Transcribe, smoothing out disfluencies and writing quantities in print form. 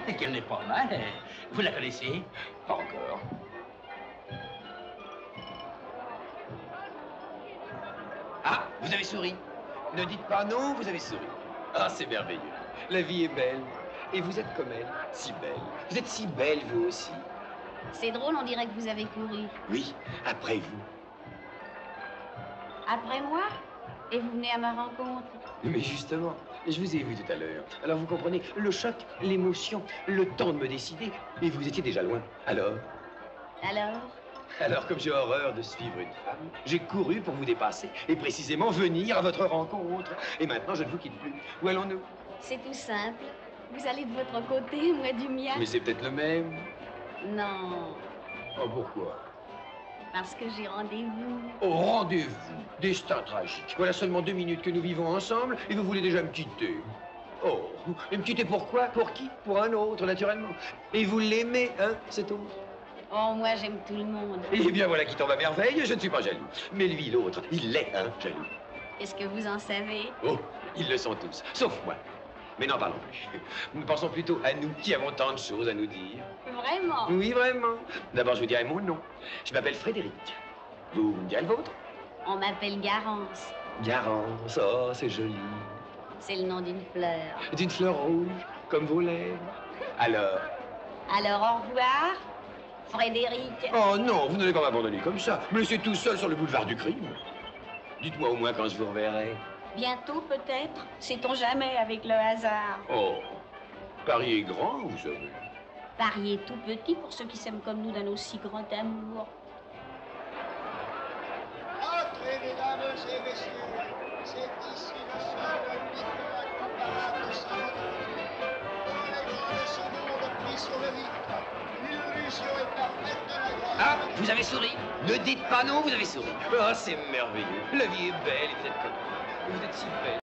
et qu'elle n'est pas mal. Vous la connaissez? Pas encore. Ah, vous avez souri. Ne dites pas non, vous avez souri. Ah, c'est merveilleux. La vie est belle. Et vous êtes comme elle, si belle. Vous êtes si belle, vous aussi. C'est drôle, on dirait que vous avez couru. Oui, après vous. Après moi? Et vous venez à ma rencontre? Mais justement, je vous ai vu tout à l'heure. Alors vous comprenez, le choc, l'émotion, le temps de me décider. Et vous étiez déjà loin. Alors? Alors, comme j'ai horreur de suivre une femme, j'ai couru pour vous dépasser et précisément venir à votre rencontre. Et maintenant, je ne vous quitte plus. Où allons-nous? C'est tout simple. Vous allez de votre côté, moi du mien. Mais c'est peut-être le même. Non, Oh, pourquoi? parce que j'ai rendez-vous. Au rendez-vous, destin tragique. Voilà seulement 2 minutes que nous vivons ensemble et vous voulez déjà me quitter. Oh, et me quitter pourquoi? Pour qui? Pour un autre, naturellement. Et vous l'aimez, hein, cet autre? Oh, moi j'aime tout le monde. Eh bien, voilà qui tombe à merveille, je ne suis pas jaloux. Mais lui, l'autre, il l'est, hein, jaloux. Est-ce que vous en savez? Oh, ils le sont tous, sauf moi. Mais n'en parlons plus. Nous pensons plutôt à nous qui avons tant de choses à nous dire. Vraiment? Oui, vraiment. D'abord, je vous dirai mon nom. Je m'appelle Frédéric. Vous me direz le vôtre? On m'appelle Garance. Garance, oh, c'est joli. C'est le nom d'une fleur. D'une fleur rouge, comme vos lèvres. Alors? Alors au revoir, Frédéric. Oh non, vous n'allez pas m'abandonner comme ça. Me laisser tout seul sur le boulevard du crime. Dites-moi au moins quand je vous reverrai. Bientôt peut-être, sait-on jamais avec le hasard. Oh, Paris est grand, vous savez. Paris est tout petit pour ceux qui s'aiment comme nous d'un aussi grand amour. Entrez, mesdames et messieurs, c'est ici le seul mythe incomparable sans Tous les grands de ce monde pris sur le mythe. L'illusion est parfaite de la grâce. Ah, vous avez souri. Ne dites pas non, vous avez souri. Ah, c'est merveilleux. La vie est belle et vous êtes comme vous. Vous êtes si belle.